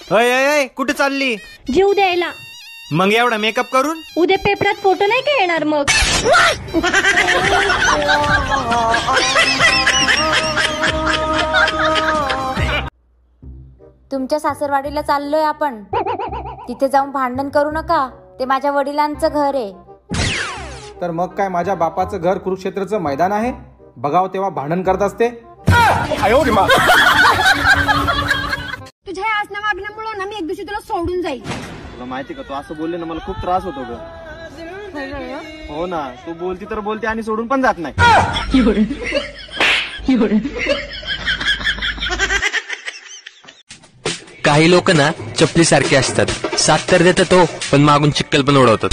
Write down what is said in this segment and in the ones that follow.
अय अय अय कुठे चालली? जीव द्यायला. मग एवढा मेकअप करून? उद्या पेपरात फोटो नाही का येणार मग? तुमच्या सासरवाडीला चाललोय आपण. तिथे जाऊन भांडण करू नका, ते माझ्या वडिलांचं घर आहे. तर मग काय माझ्या बापाचं घर कुरुक्षेत्राचं मैदान आहे? बघाव तेव्हा भांडण करत असते. तुझ्या आसना वागण्यामुळे ना मी एक दिवशी तुला सोडून जाईल. तुला माहिती का, तू असं बोलले ना मला खूप त्रास होतो ग. हो ना, तू बोलती तर बोलते आणि सोडून पण जात नाही. काही लोक ना चपली सारखे असतात. साथ तर देतात तो, पण मागून चिक्कल पण उडवतात.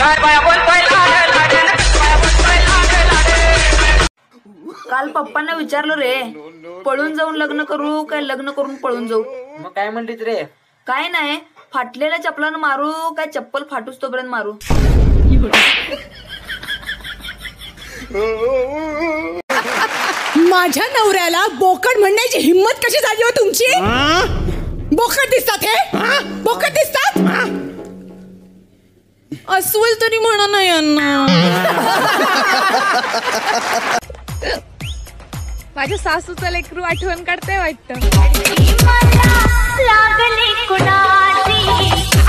काल पप्पांना विचारलं रे, पळून जाऊन लग्न करू काय लग्न करून पळून जाऊ? मग काय म्हणलीत रे? काय नाही, फाटलेल्या चपलानं मारू काय चप्पल फाटूस तोपर्यंत मारू? माझ्या नवऱ्याला बोकड म्हणण्याची हिम्मत कशी झाली हो तुमची? बोकड दिसतात हे? बोकड दिसतात? अस्वल तरी म्हणा ना यांना. माझ्या सासूचं लेकरू आठवण काढते वाटतं. लागले कुणाची